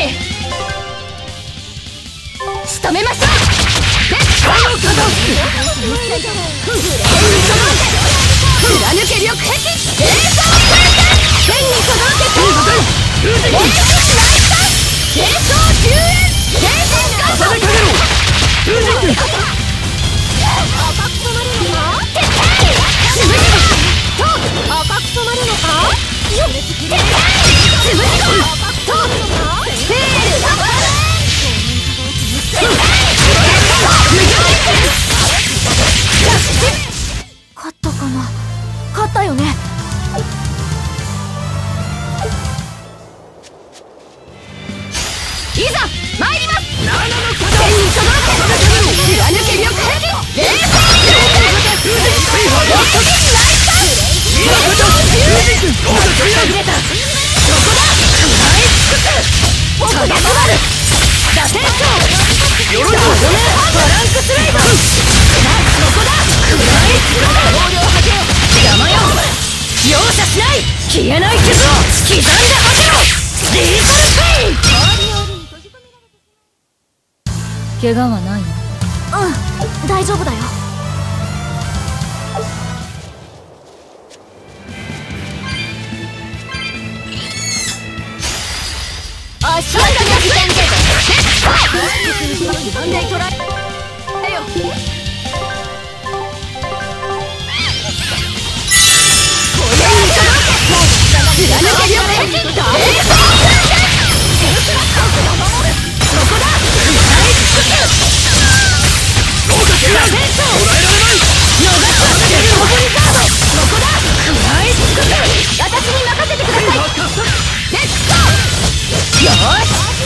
仕留めましょう。貫け力壁、冷蔵天に届けて冷蔵10円、冷蔵ガソリン赤く染まるのか、赤く染まるのか、つぶじこセール勝ったかな。勝ったよね。いざ参ります。天に届け貫け力壁、冷静消えない傷を刻んで吐けろ。リートルペイン。怪我はないの？うん、大丈夫だよ。足が時間でなんでトライよ。貫け力壁、大そこだ。私に任せてください。レッツゴー。よーし。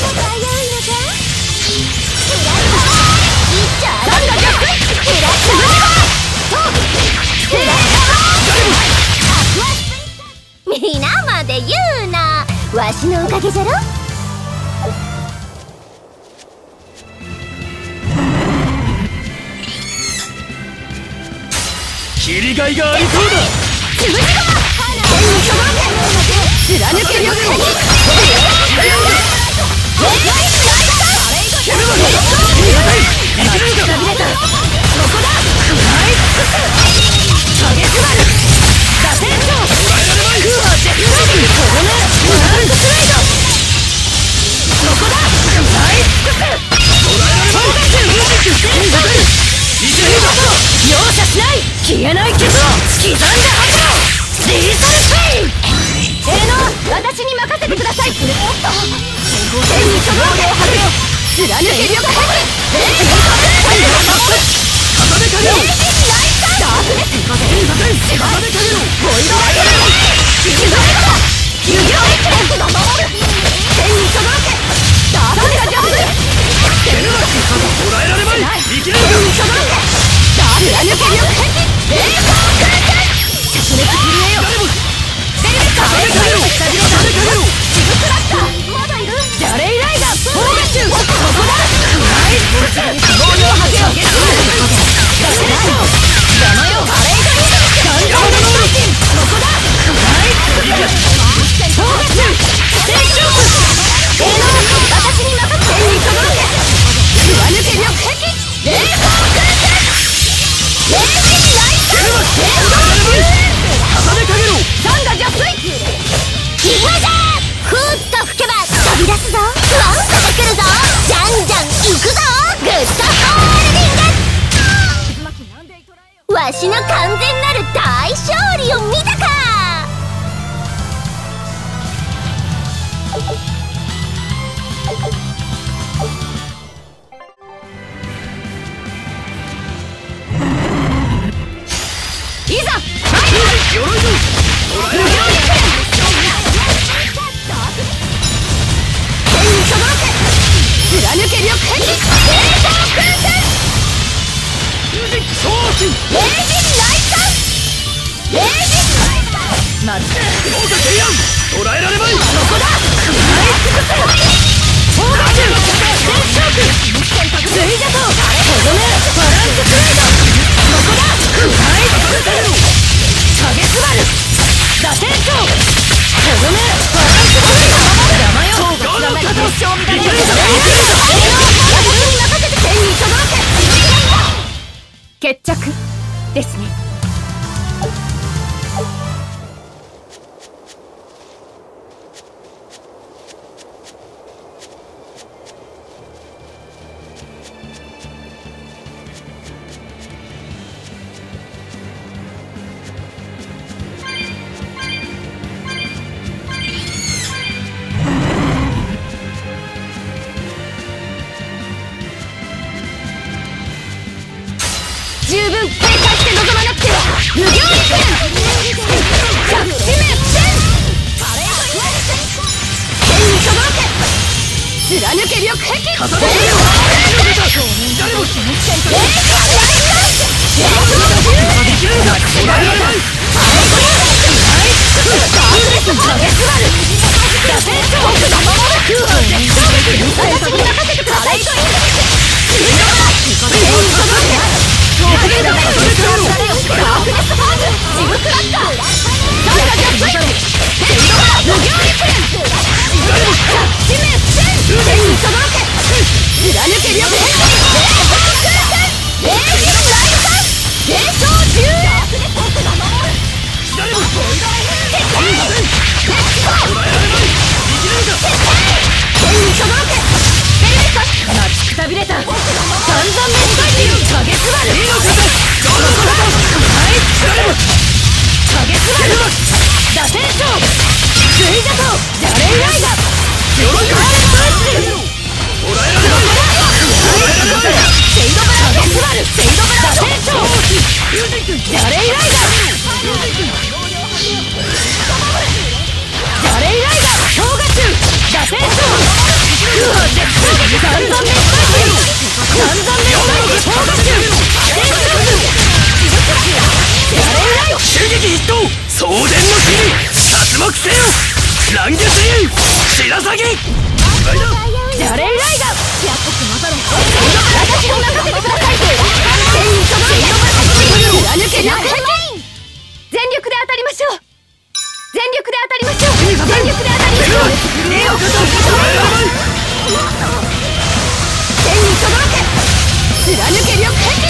皆まで言うな。わしのおかげじゃろ。 切りがいがありそうだ。 つぶじこ貫け力壁、容赦しない。消えない傷を刻んで吐けろ。リートルペイン。私に任せてください。天に届けを吐けろ。貫け力壁、わしの完全なる大勝利を見たか。いざ貫け力壁、 捕らえられまい。 そこだ。 決着ですね。十分警戒して臨まなくては。無行力着地滅戦天にとどろけ貫け緑壁送電の火に殺戮せよ乱月流白鷺邪霊ライガー私に任せてください。天に届け貫け緑壁全力で当たりましょう。全力で当たりましょう。全力で当たりましょう。天に届け貫け緑壁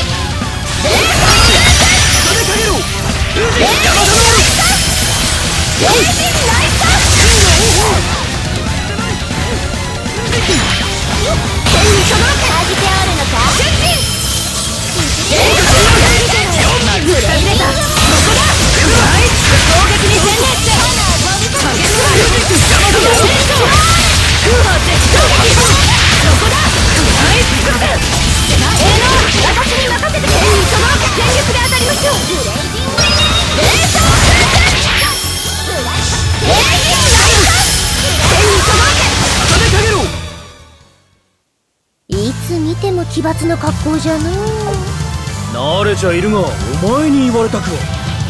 いつ見ても奇抜な格好じゃのう。 慣れちゃいるがお前に言われたくは。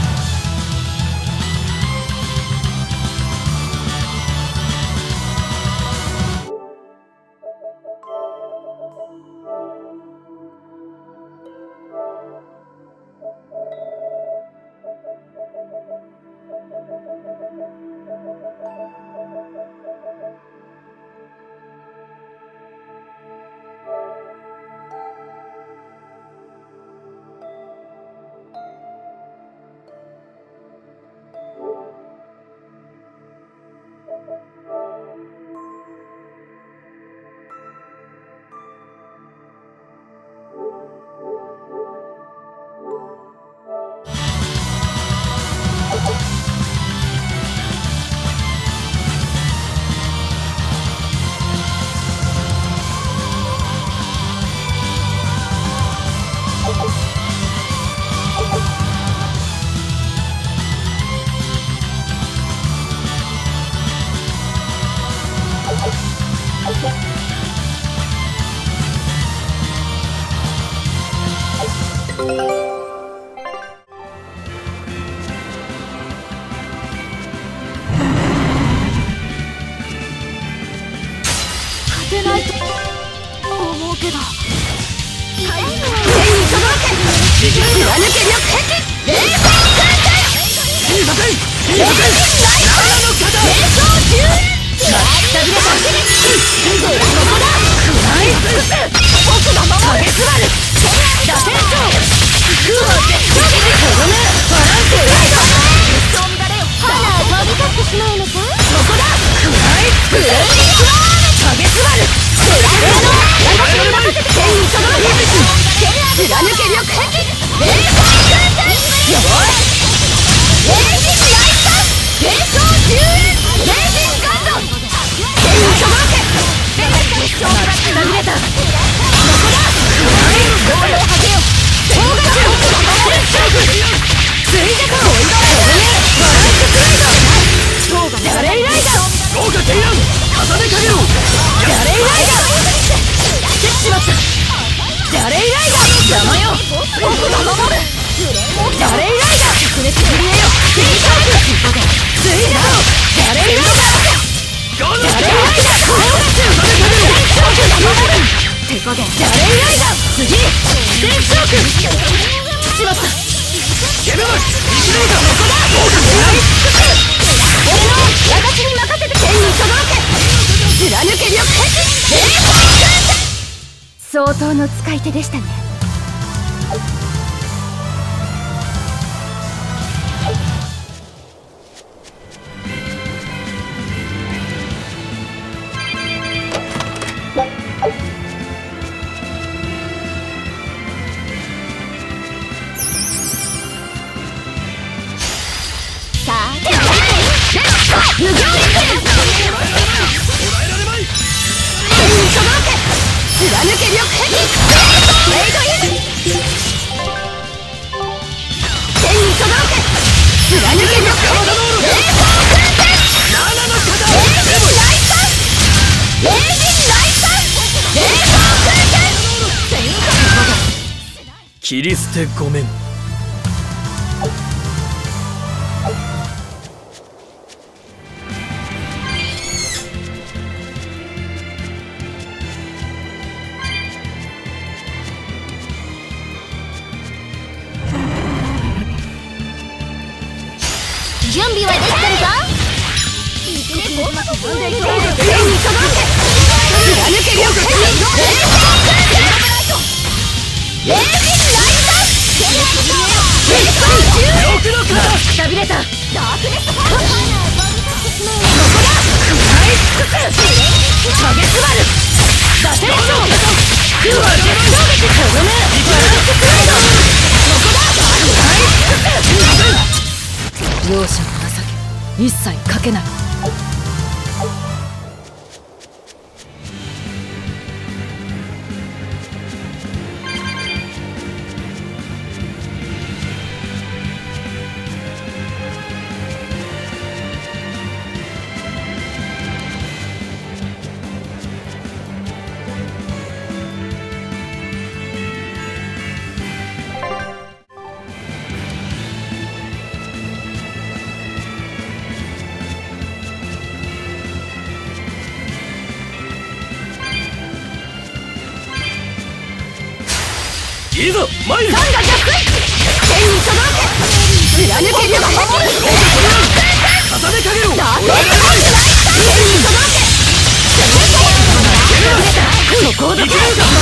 勝てないと思うけど。貫けい尽くす。僕が守る。影座る。打天井。空を絶頂撃。とどめ。バランスライド。花を飛び立ってしまうのか。そこだ。暗いブレーキ。影座る。私に任せて。天にとどめ。貫け力壁。霊光空間。よし。霊人ライト。霊光10円。霊人ガンド。天にとどけ。まくたびれた。そこだ。ロールをはけよ。総合中。ついでこい。バランススライド。ダレイライダー。 豪華提案重ねかけろ。 ダレイライダー。来てしまった。ダレイライダー。邪魔よ。僕が守る。ダレイライダー。白熱クリエよ。ピーカーク。ついでこダレイライダー。ダレイライダー。総合中。僕が守る。てこでダレイライダー。次全勝区。しまった。 ゲメマン生き抜いた。 そこだ。豪華提案俺の私に任せて。天にとどろけ。貫け力壁。霊光空間。相当の使い手でしたね。さあ無行力。天にとどろけ。貫け力壁。レイドイン。天にとどろけ。貫け力壁。霊光空間。霊人ライト。霊人ライト。霊光空間。 切り捨てごめん。 準備はできてるぞ。天にとどろけ。貫け力壁。霊人ライト。霊光10。くたびれた。ダークネスファイア。そこだ。暗い尽くす。影座る。打天井。空は絶頂撃。とどめ。バランススライド。そこだ。暗い尽くす。容赦の情け一切かけない。 いざ参る。 ガンが逆水。天にとどろけ。貫け力壁。 重ねかけろ。 ダークネスファイア。天にとどろけ。そこだ。そこだ。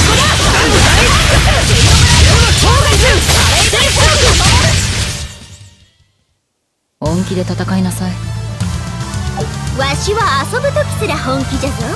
本気で戦いなさい。わしは遊ぶときすら本気じゃぞ。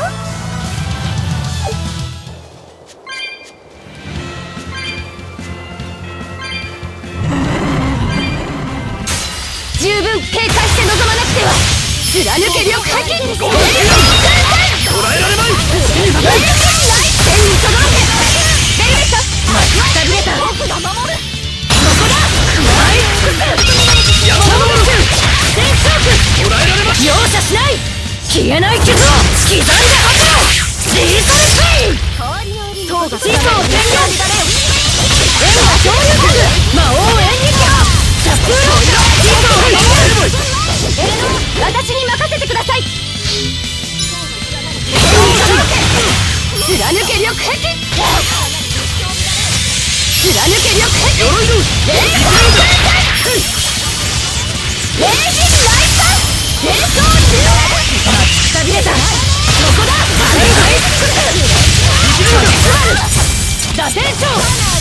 十分警戒して臨まなくては。貫け力壁。 捉えられまい。 天にとどろけ。ベルベット。くたびれた。僕が守る。そこだ。暗い尽くす。 山の者。 全勝区。 捉えられまい。 容赦しない。消えない傷を刻んで吐けろ。リーサルスイン。塔が地図を占領。円が昇竜国。魔王演劇派。シャップーロー地図を守る。私に任せてください。貫け力壁。貫け力壁。 鎧の霊光空間。霊人ライト。霊光10。待ちくたびれた。そこだ。 打天章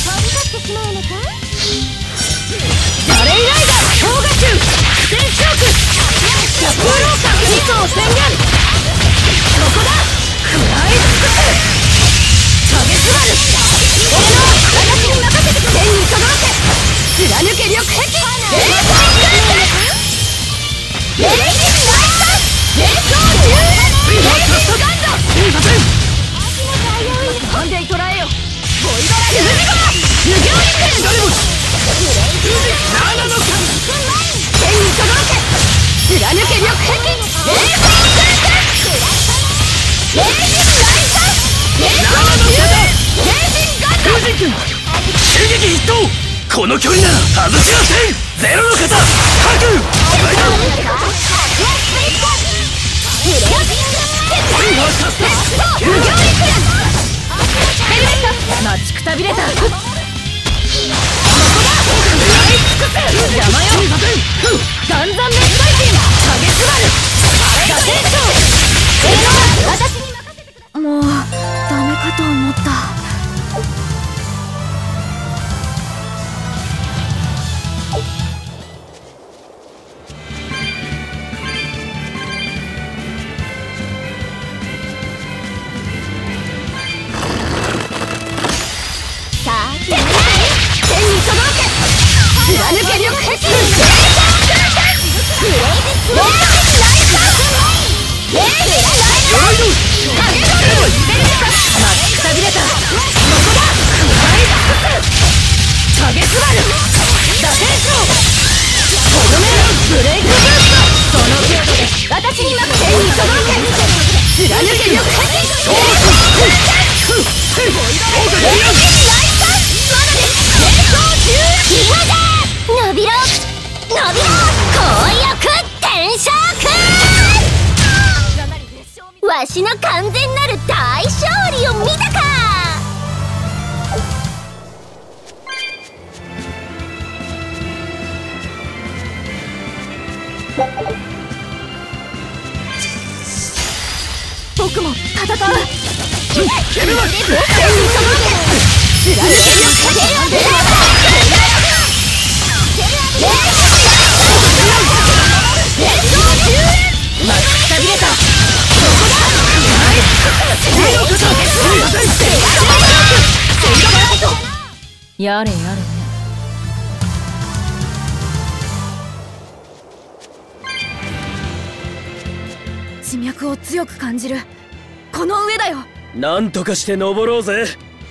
バレイライダー氷河中天ショーク逆風廊下2層宣言ここだ食らい尽くす影すばる私に任せて天にとどろけ貫け力壁レイジンナイス連想10レイジンガンドハンデイ捕らえよボイドラル無行陸誰も7の神天にとどろけ貫け力壁レイジンレイジンナイス連想10レイジンガンド襲撃一投この距離なら外しませんゼロの方各待ちくたびれたここだ邪魔よガンザンメッサイティン影すばる打天章私に任せてくださいもうダメかと思った貫け力壁レイジンわしの完全なる大勝利を見たか。僕も戦う。やれやれね。地脈を強く感じる。この上だよ。 なんとかして登ろうぜ。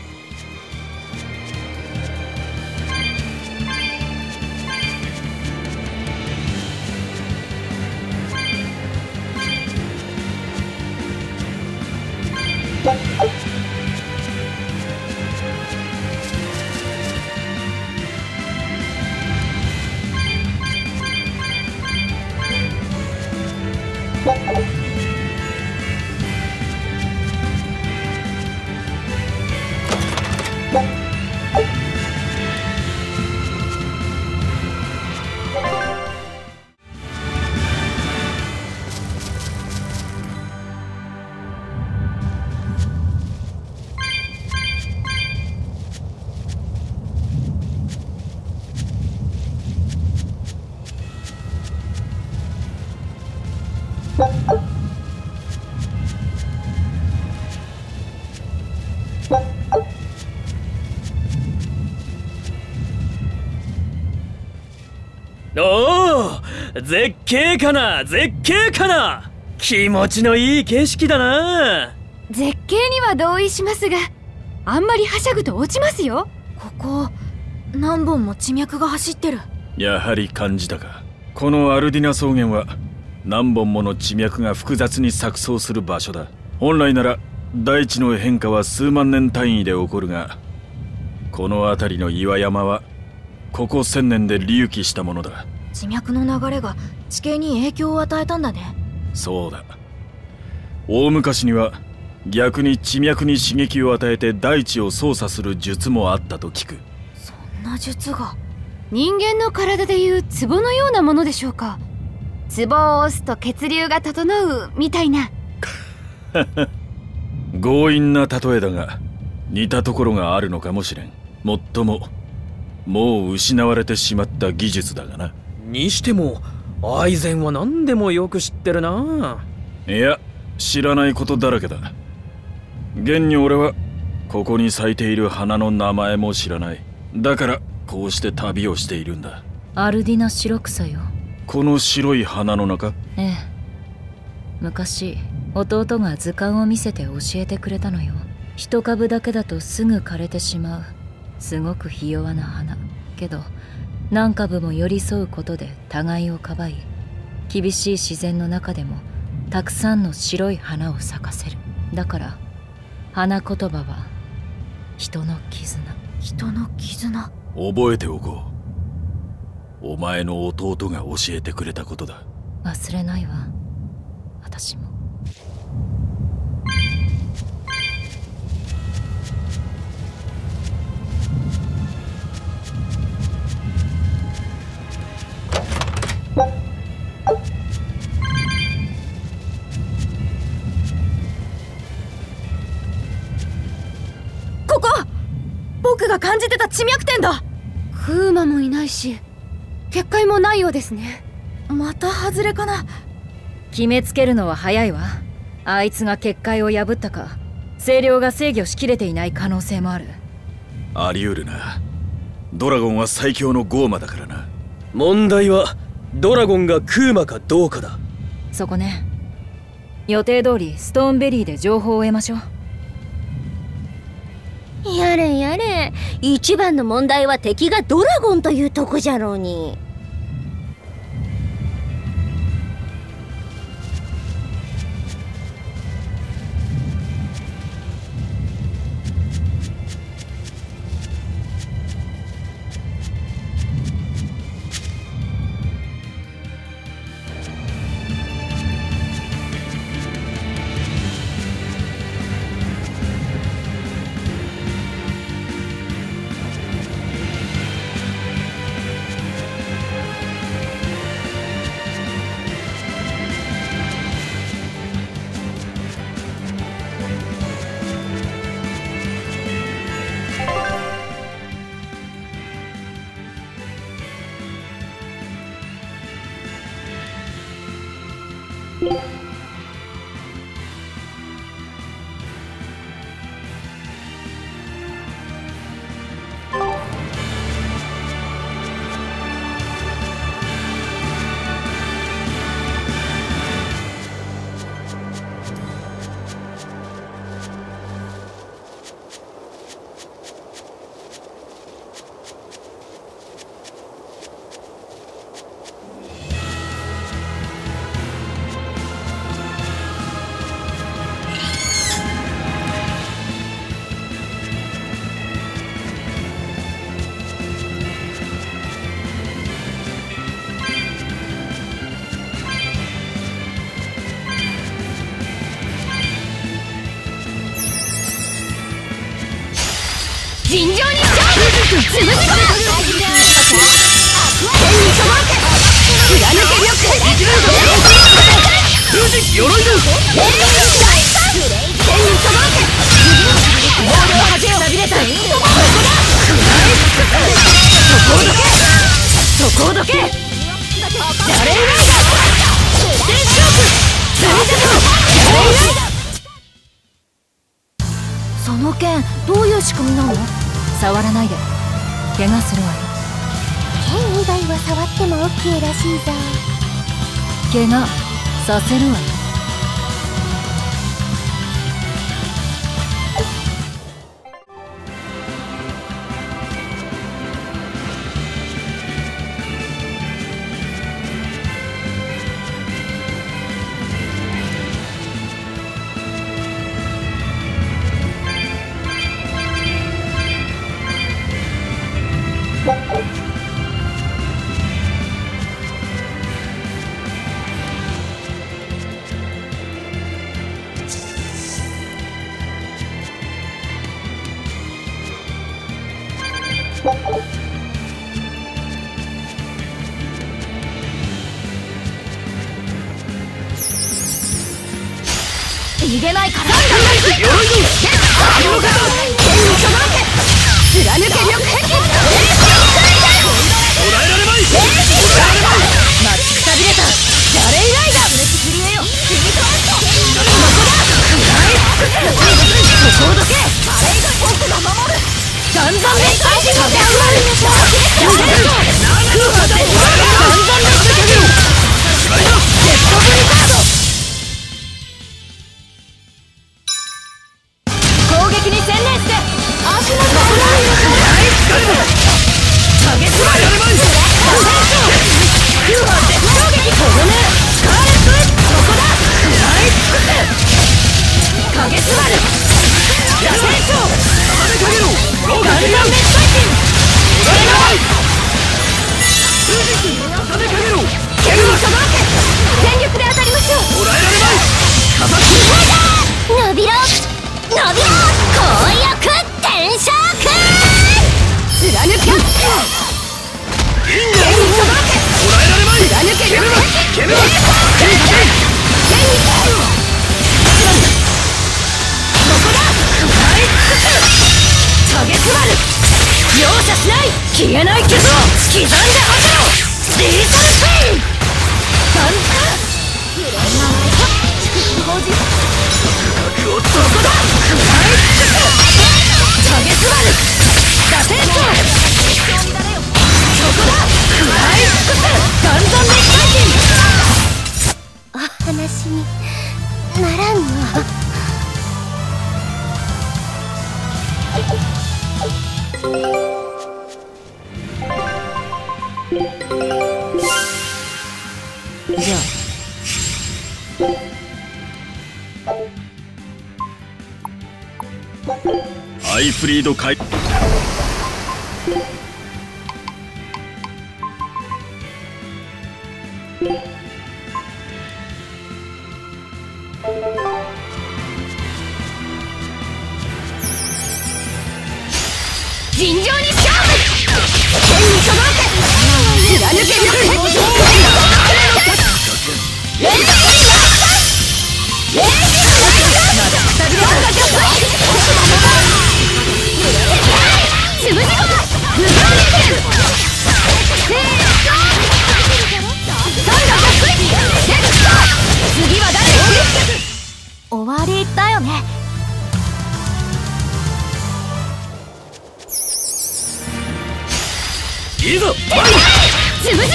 おお、絶景かな、絶景かな。気持ちのいい景色だな。 絶景には同意しますが、あんまりはしゃぐと落ちますよ。ここ何本も地脈が走ってる。 やはり感じたか。このアルディナ草原は何本もの地脈が複雑に錯綜する場所だ。本来なら大地の変化は数万年単位で起こるが、この辺りの岩山はここ1000年で隆起したものだ。 地脈の流れが地形に影響を与えたんだね。 そうだ。大昔には逆に地脈に刺激を与えて大地を操作する術もあったと聞く。 そんな術が。人間の体でいう壺のようなものでしょうか。壺を押すと血流が整うみたいな。 強引な例えだが、 似たところがあるのかもしれん。もっとももう失われてしまった技術だがな。 にしてもアイゼンは何でもよく知ってるな。 いや、知らないことだらけだ。現に俺はここに咲いている花の名前も知らない。だからこうして旅をしているんだ。 アルディナ白草よ。 この白い花の中？ ええ、昔弟が図鑑を見せて教えてくれたのよ。一株だけだとすぐ枯れてしまう、すごくひ弱な花けど、何株も寄り添うことで互いをかばい、厳しい自然の中でもたくさんの白い花を咲かせる。だから花言葉は人の絆。 人の絆。 覚えておこう。お前の弟が教えてくれたことだ。 忘れないわ、私も。 ここ、僕が感じてた地脈点だ。クーマもいないし結界もないようですね。また外れかな。 決めつけるのは早いわ。あいつが結界を破ったか、声量が制御しきれていない可能性もある。 あり得るな。ドラゴンは最強のゴーマだからな。 問題はドラゴンがクーマかどうかだ。 そこね。予定通りストーンベリーで情報を得ましょう。 やれやれ、一番の問題は敵がドラゴンというとこじゃろうに。 尋常に勝負。つぶし込む。天に届け。貫け力。 封じ鎧だ。 天に届け。ボールを恥をなびれた。そこだ。そこをどけ。誰いないだ。天勝負。それじゃと。 その剣どういう仕組みなの？ 触らないで、怪我するわよ。 剣以外は触っても OK らしいぞ。 怪我させるわよ。逃げないから。 鎧の剣に届け。 貫け力壁。 捉えられまい。 待ちくたびれたジャレイライダー。ブレキフリエよ。そこをどけ。僕が守る。ガンザンメッセージまで上がる。ジャレイド空破でガンザンメッセージ。ジェットブリザード。攻撃に専念して足元を狙う。影スマイル。空破絶頂撃。とどめスカーレット。そこだ。食らい尽くす。影スマイル。野戦将ガンザンメッセージ。剣に届け。全力で当たりましょう。 捉えられまい。 伸びろ伸びろ。紅翼転生貫け。剣に届け。 捉えられまい。 貫け力壁。 剣に影すまる。容赦しない。消えない傷を刻んで吐けろ。リーサルスピン。ガンタどこだ。影すまる。打線長そこだ。食らい尽くす。ガンザンメッセージ。 お話にならんの。 じゃあアイフリード会尋常に勝負。剣に届け。貫け力壁。レンジつぶしご無情熱連。次は誰。終わりだよね。 いいぞ。 つぶしご剣に届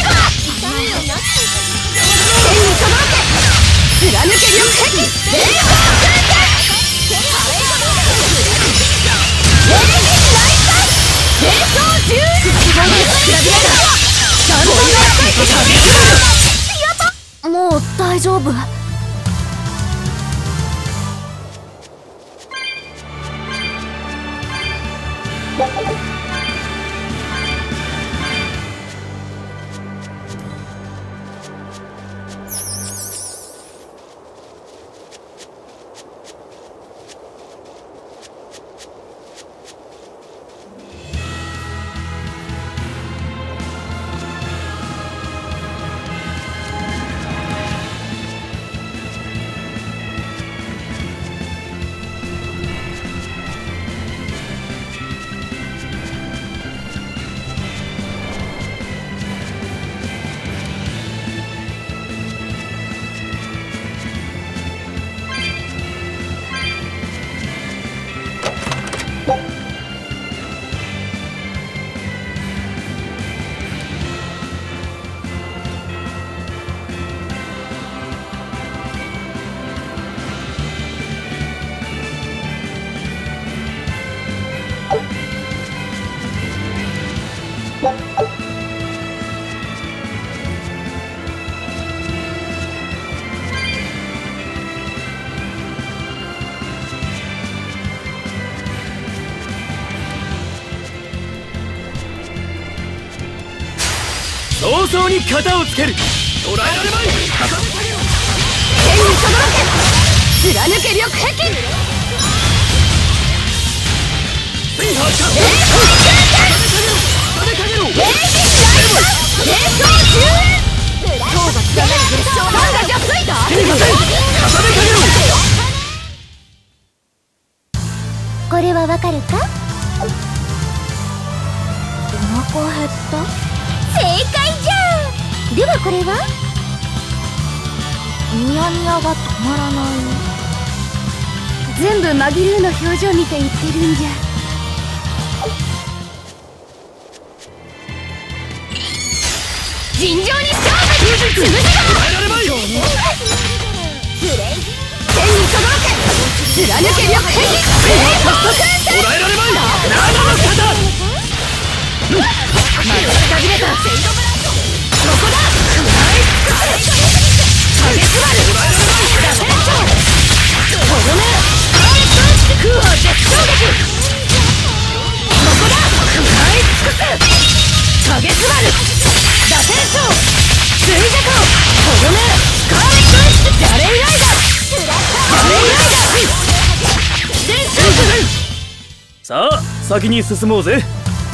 け。貫け力壁。もう大丈夫。 早々に型をつける。捉えられまい。 剣に届け。貫け力壁。 これはわかるか。 腹減った。正解じゃん。ではこれはニヤニヤが止まらない。 全部マギルーの表情見て言ってるんじゃ。 尋常に勝負。つむじが天にとどろけ貫け力兵器捉えられまい。長の肩。 またくたびれた。ここだ。影すばる打線長とどめ空砲絶衝撃。ここだ。使い尽くす影すばる打線長追蛇行とどめスカーレットジャレイライダージャレイライダー電柱さあ先に進もうぜ。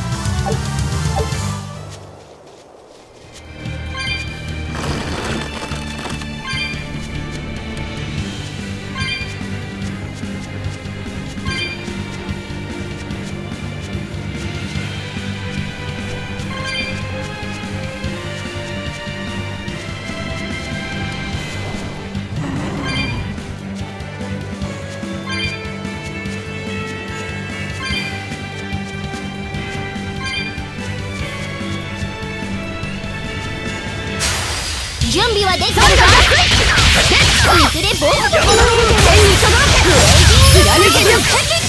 準備はできたか。いずれ防具と天にとどろけ貫け力兵器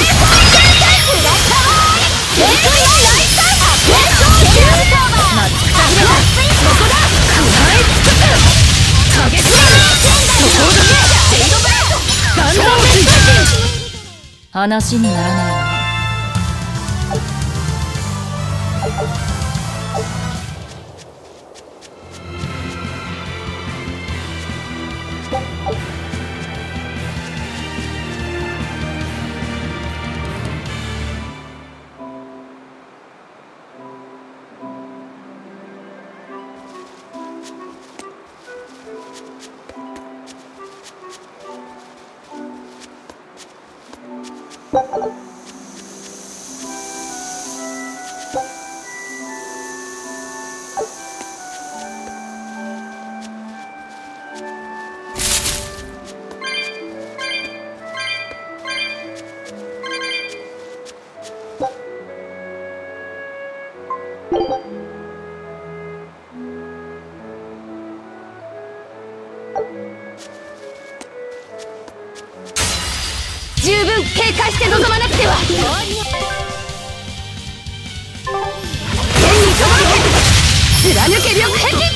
話にならないわね。十分警戒して臨まなくては。天にとどろけ貫け力兵器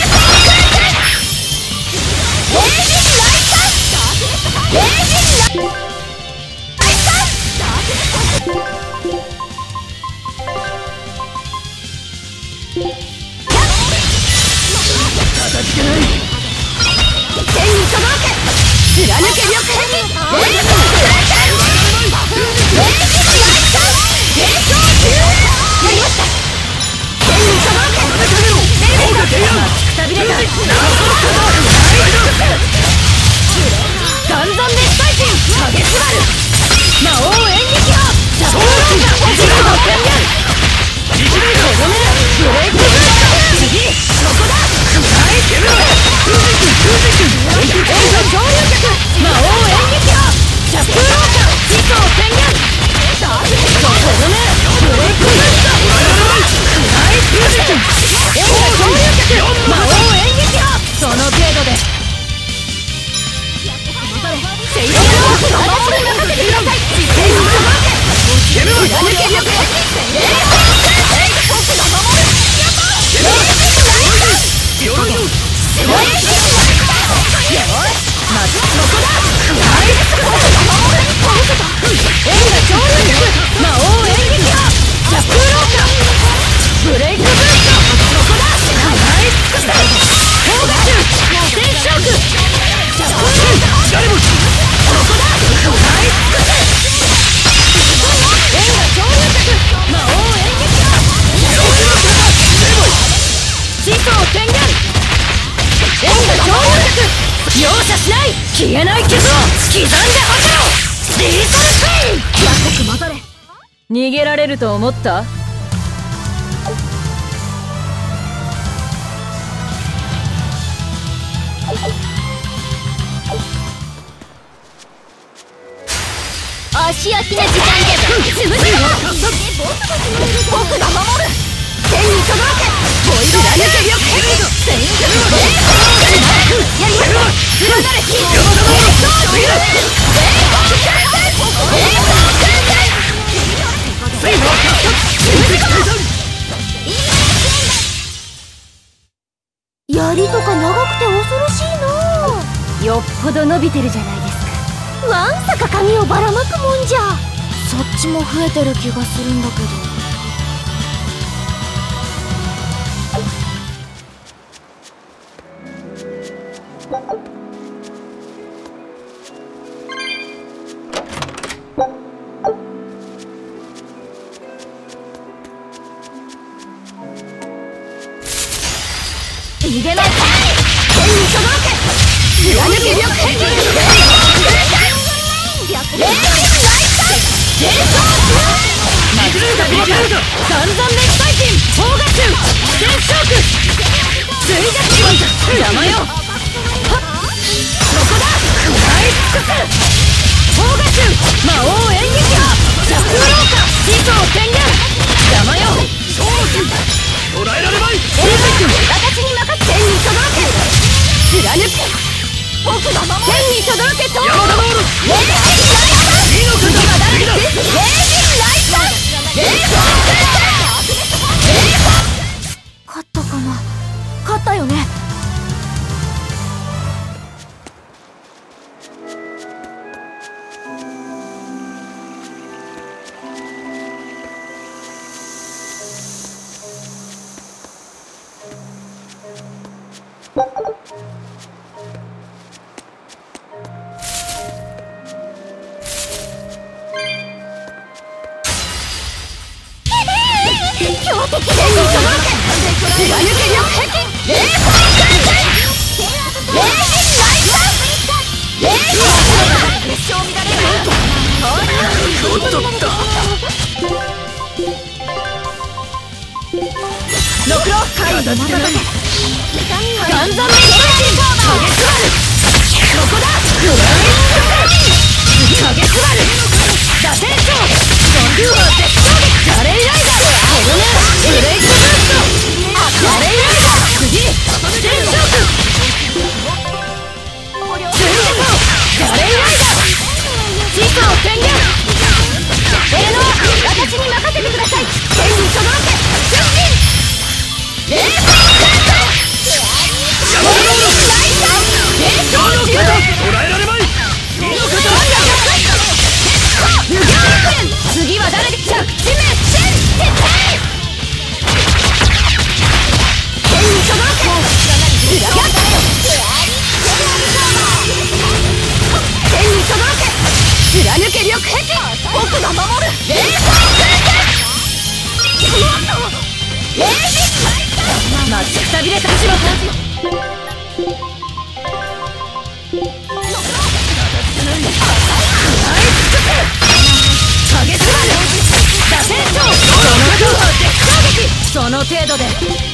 容赦しない。消えない傷を刻んで吐けろ。リートルペイン。約束戻れ。逃げられると思った？ 足焼きな時間で潰すよ。僕が守る。天に届け。ボイル貫けよ。全員やります。連なれ。槍とか長くて恐ろしいの。よっぽど伸びてるじゃないですか。わんさか髪をばらまくもんじゃ。そっちも増えてる気がするんだけど。逃げない。天に届け。貫け力壁。邪魔よ。そこだ。食らい尽くす。砲火中魔王演劇派着廊下地図を宣言。邪魔よ。 捉えられまい。 私に任せ。天に届け。貫け。僕が守る。天に届けと。 山田ボール。 レージンライター。次は誰です。レージンライター。レーフォーセンター。勝ったかな。勝ったよね。強敵で貫け。貫け力壁。レーフォーセンター。レージンライター。レージンライター。決勝見られる。 おっとった。 六郎海で瞬け。ガンザメイト激スバル。そこだ。フライング激スバル。打点勝。ドゥーは絶頂撃。ガレイライダー。コロネブレイクブースト。ガレイライダー。次天勝負。ガレイライダー。地図を宣言。私に任せてください。天に届け。出陣。レースセンター。山田ボール。レースを中で。 捉えられまい。 次は誰で着地滅戦。天に届け。天に届け。貫け力壁。僕が守る。レースレージ待ちくたびれたしまった。その程度でガンザンメン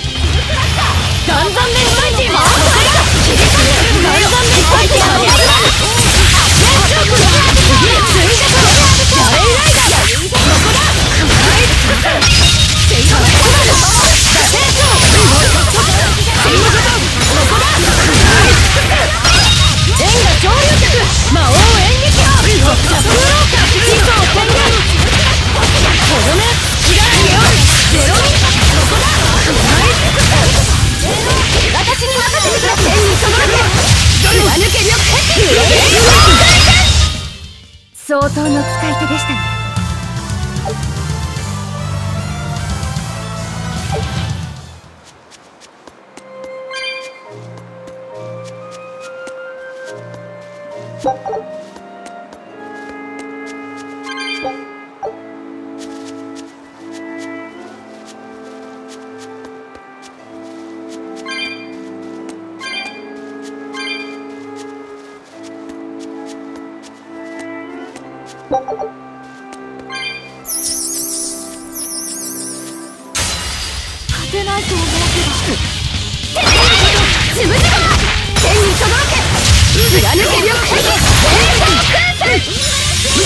スタイティーはガンザンメンスタイティーはやるな。相当の使い手でしたね。勝てないと思うけど。潰せろ。天に届け。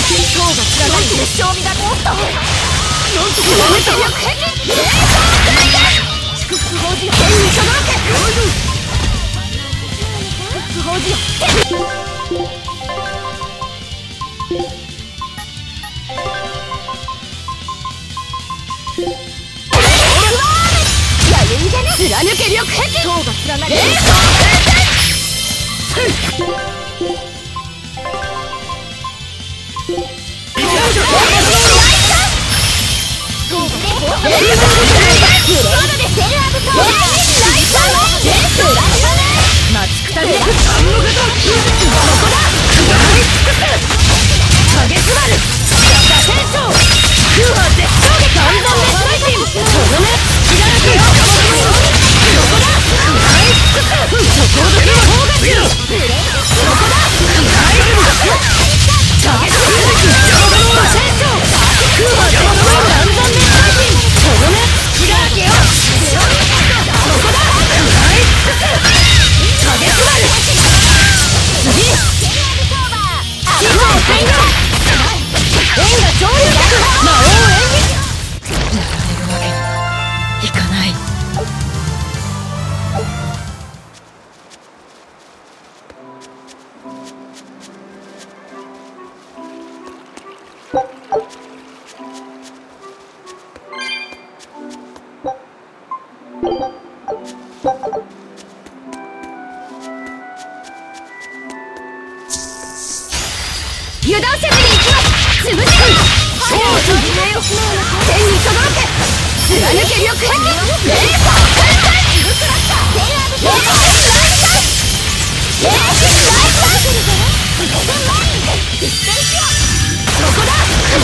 油断せずに行きます。つぶし天にとどろけ貫け力壁レーサー全体イルクラッシャーレーサーレースライスそこだ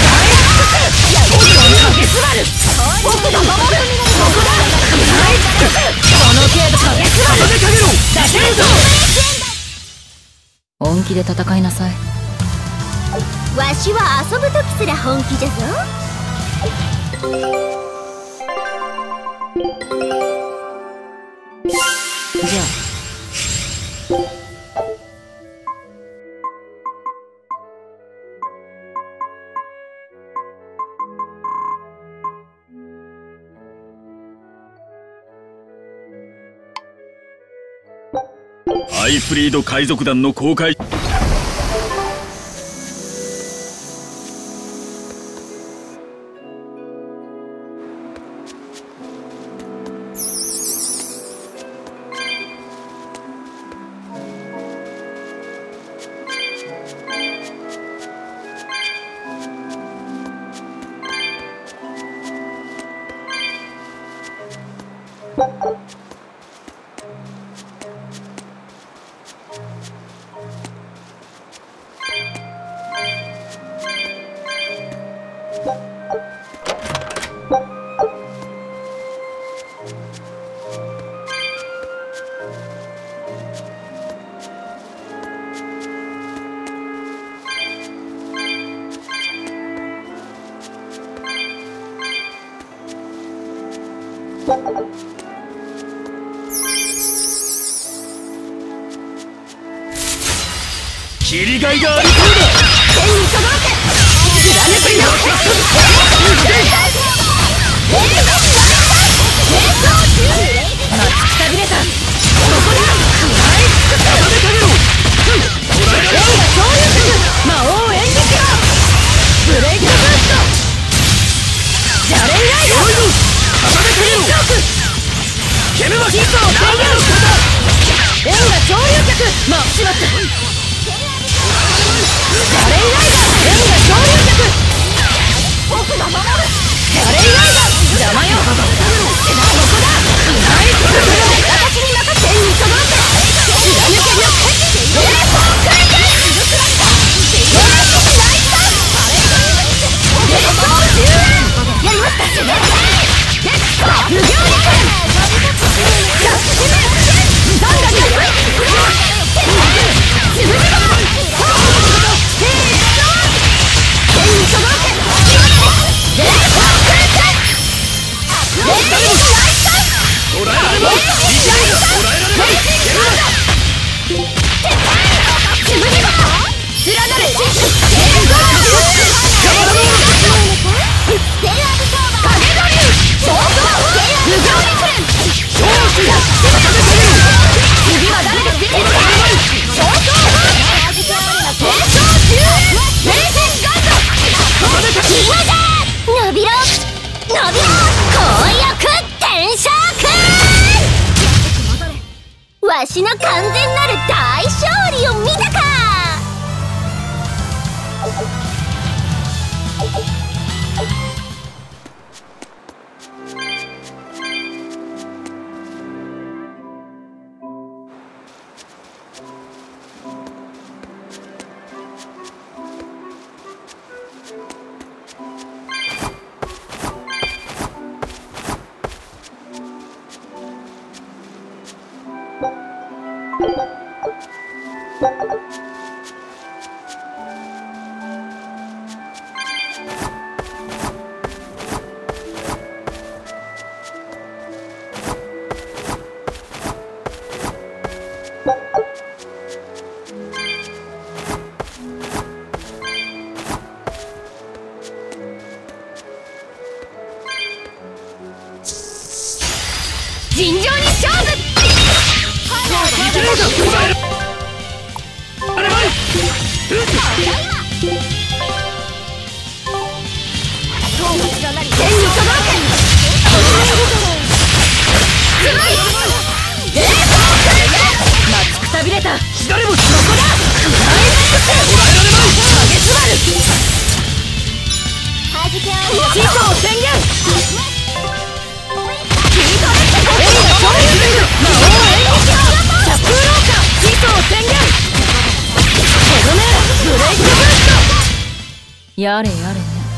影すばる僕が守るそこだこの程度影すばる出せるぞ。 本気で戦いなさい。 わしは遊ぶときすら本気じゃぞ。 じゃあハイフリード海賊団の公開。切りがいがありそうだ。 天にとどろけ貫くよ。待ちくたびれた。ここだ。レイが超流力魔王演劇よ。ブレイクブーストジャレンライダーテンチョーク地図を制限。レイが超流脚しまった。ジャレンライダーレンが超流脚僕が守る。ジャレンライダー邪魔よ。ここだ。私に任せ天にとどろけ貫け力レーサー回転イルクラッシャーレースライダーレーサー10円やりました。無限力ジャスティメンサンダリアつぶしが天にとどろけレーサー回転レーサーライダー捕らえられない。捕らえられない。 つぶしが連なる天空私の完全なる大勝利を見たか。 尋常に勝負。待ちくたびれた。誰もそこだ。地層宣言。やれやれね。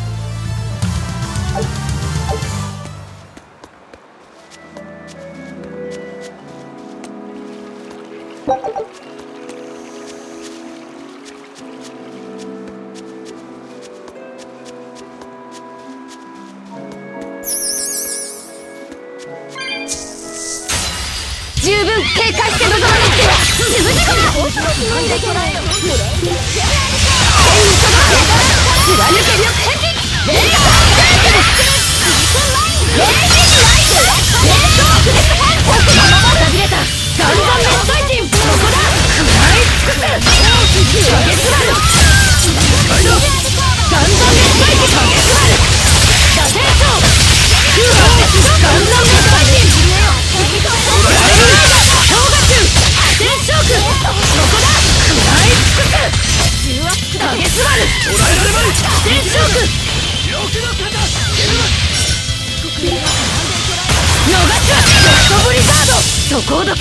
十分警戒して臨まなくては。つぶしこだ。貫け力壁。そこをどけ。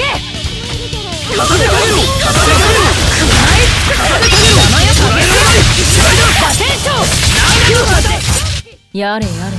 やれやれね。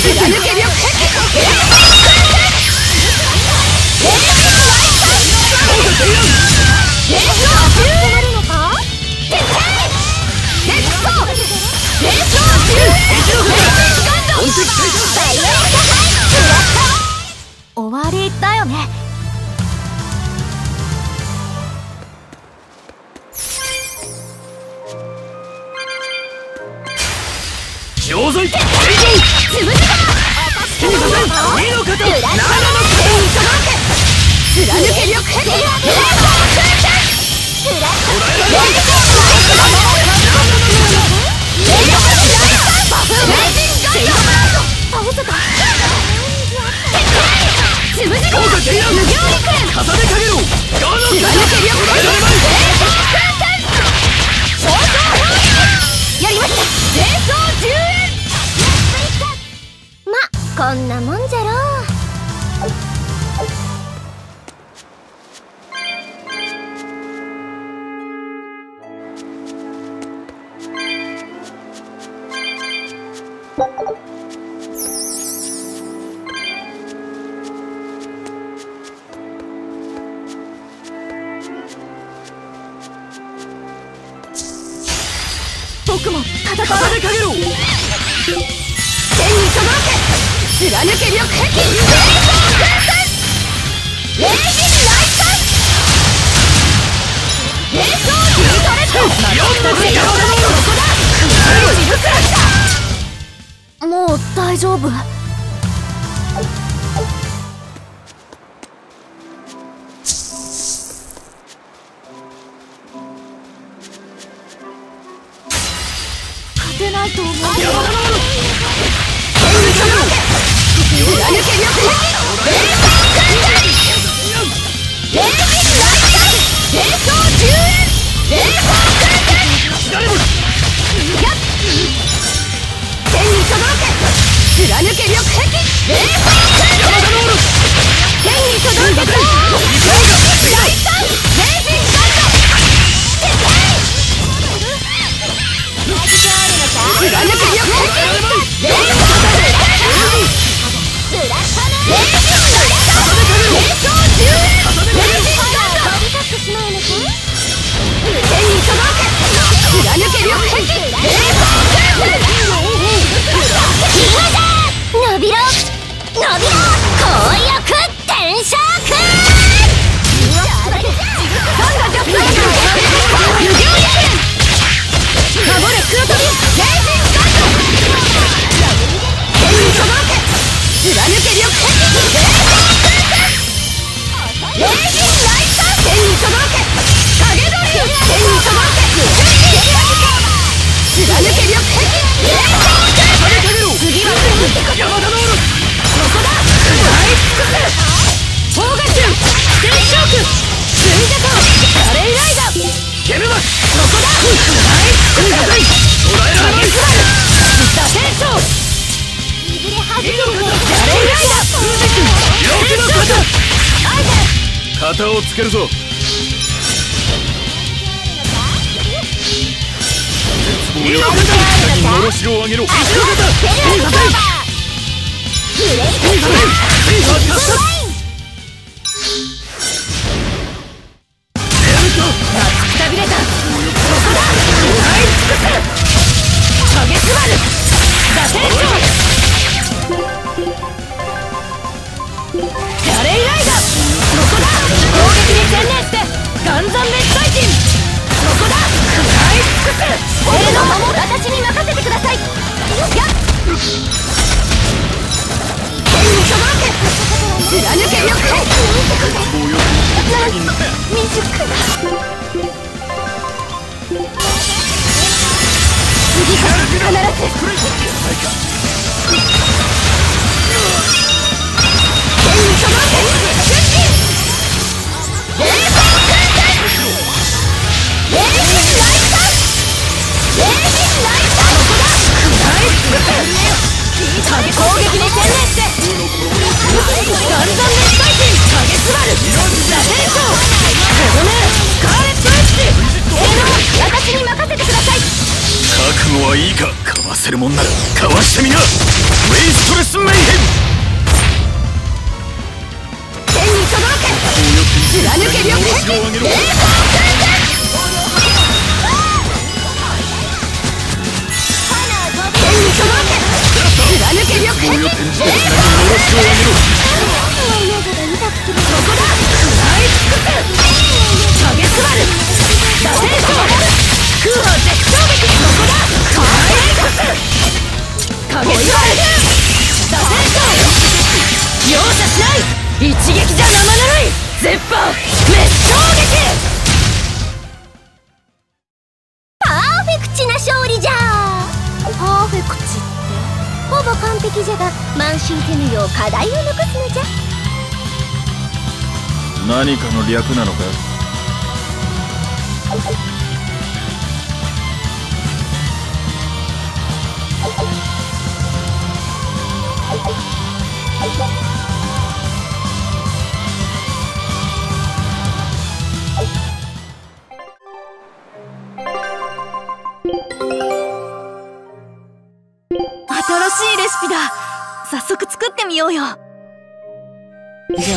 終わりだよね。 錠剤つぶしだ。 2の肩7の肩貫け力ヘッド。こんなもんじゃろう。僕も戦う。 肩でかけろ。 天に届け。貫け力壁。レージンライト。レーソーディートレット。もう大丈夫。勝てないと思う。 肩をつけるぞ。絶望より下にのろしを上げろ。 私に任せてください。私に任せてください。 覚悟はいいか。かわせるもんならかわしてみな。ウェイストレス望よ転じて砂にのろしを上げろ。 そこだ。食らい尽くす。影すばる打天将空破絶頂撃。そこだ。食らい尽くす。影すばる打天将容赦しない。一撃じゃ生ぬるい。絶版滅衝撃。 パーフェクチな勝利じゃ。パーフェクチってほぼ完璧じゃが、満身せぬよう課題を残すのじゃ。 何かの略なのか。 新しいレシピだ。早速作ってみようよ。じゃあ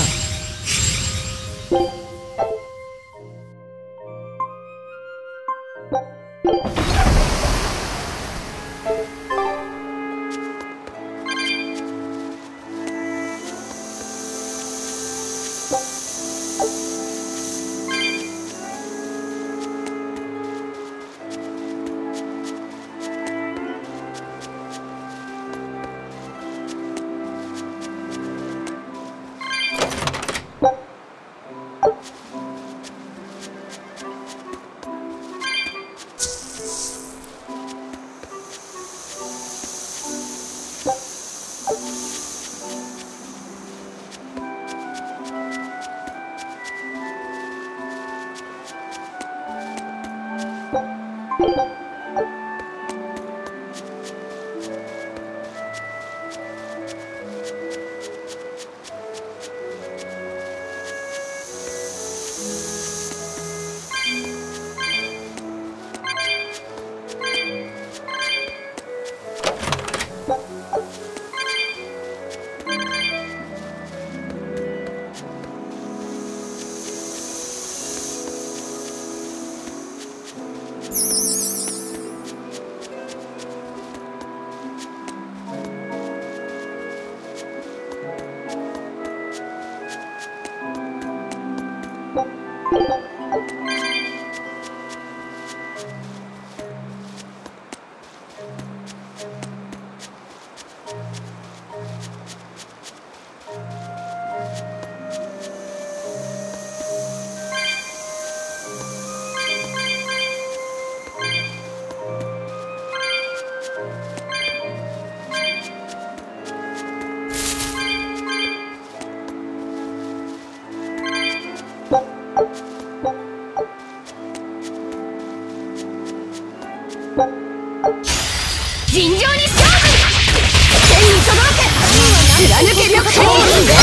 尋常に勝負。天にとどろけ。貫け緑天に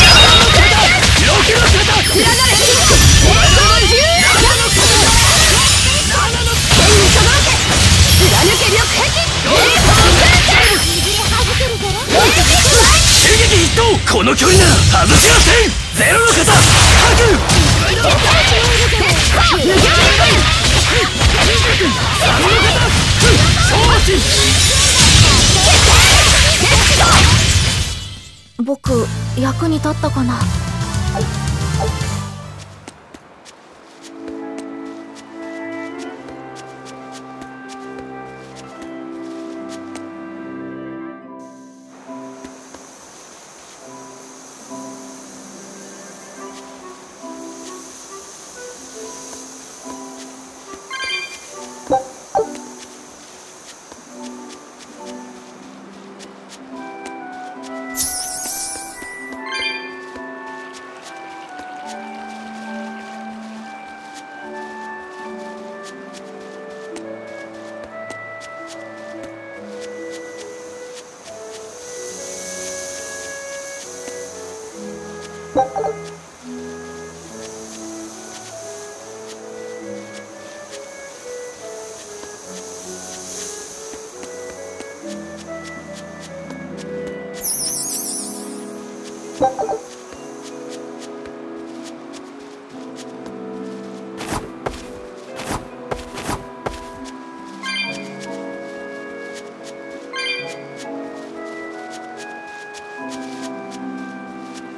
連なれ天にとどろけ。貫け緑壁襲撃一等。この距離なら外しません。ゼロの方僕、役に立ったかな。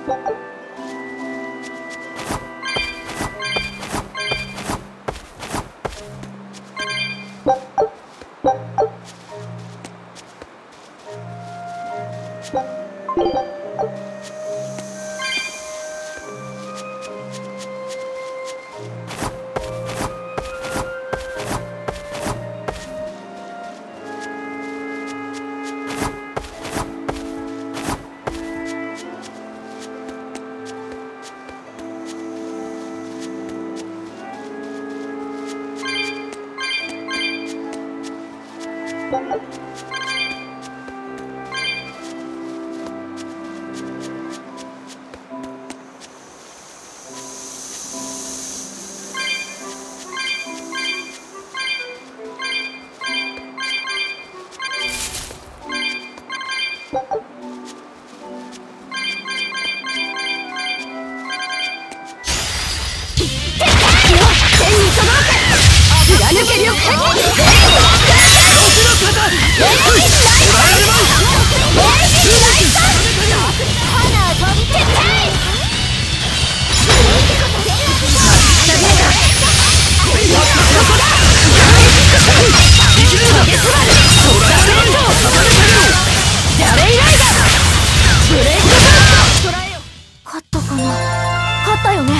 勝ったかな。勝ったよね。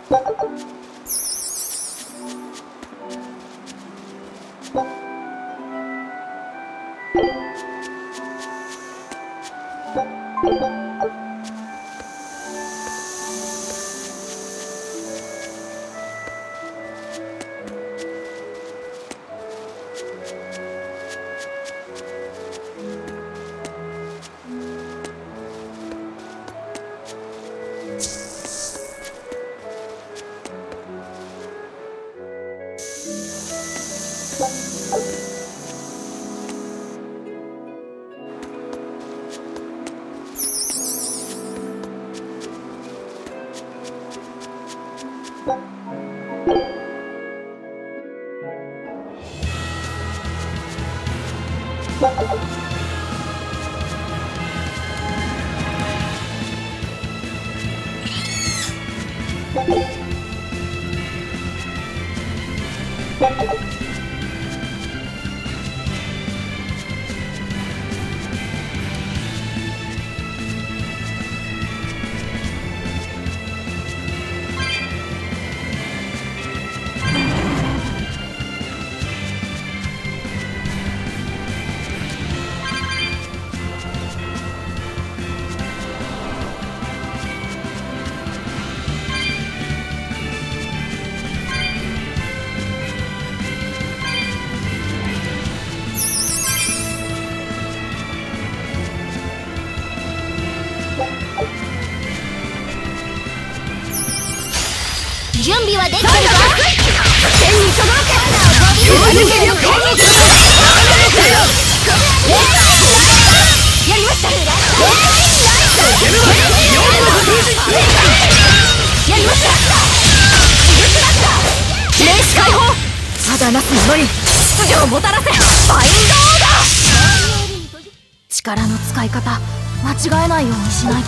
準備はできてるか？ 天に届け！やりました！やりました！名刺解放！ただなす者に秩序をもたらせ！バインドオーダー！力の使い方間違えないようにしないと。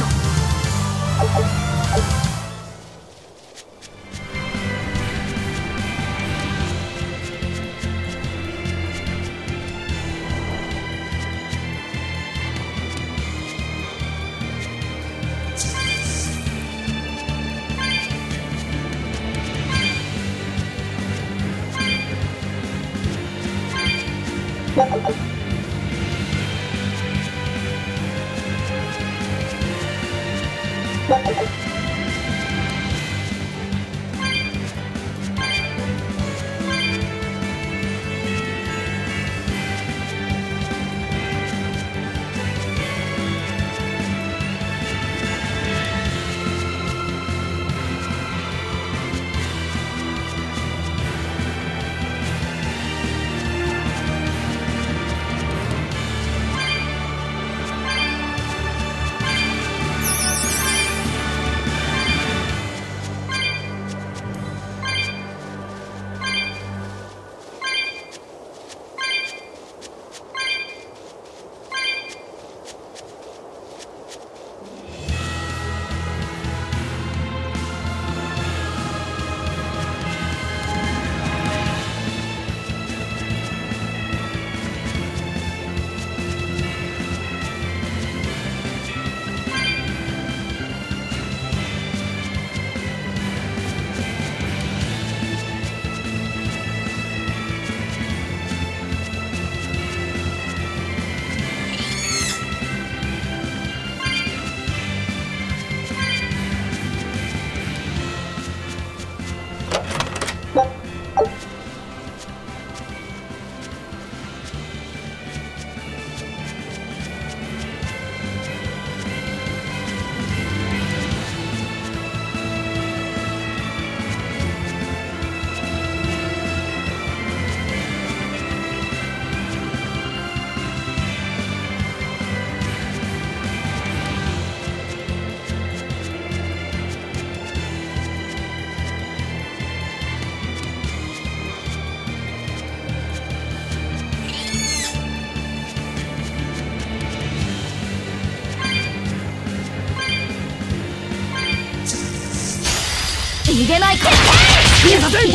逃げないか！逃げさせん！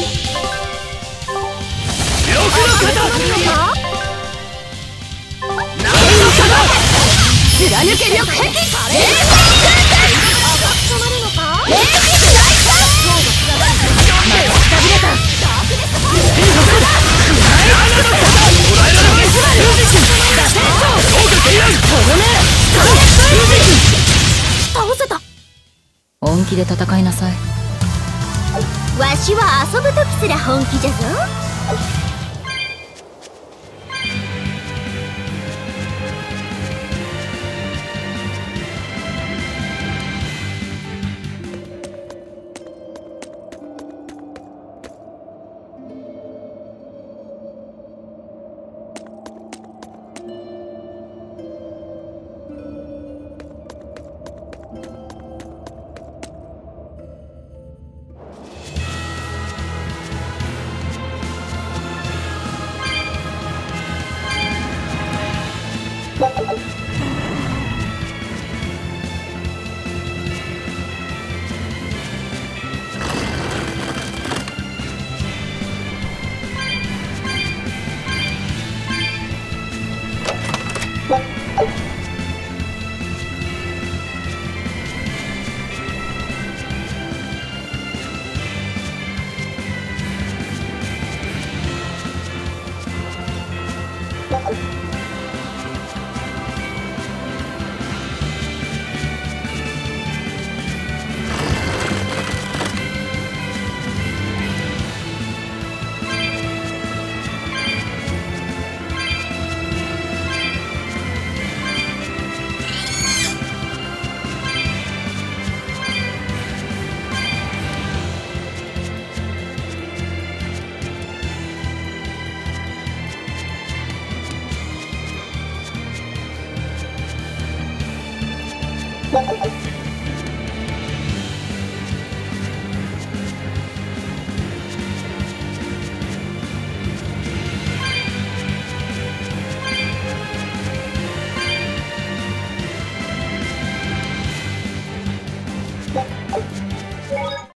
欲の方！貫け力壁！ 本気で戦いなさい。 わしは遊ぶ時すら本気じゃぞ。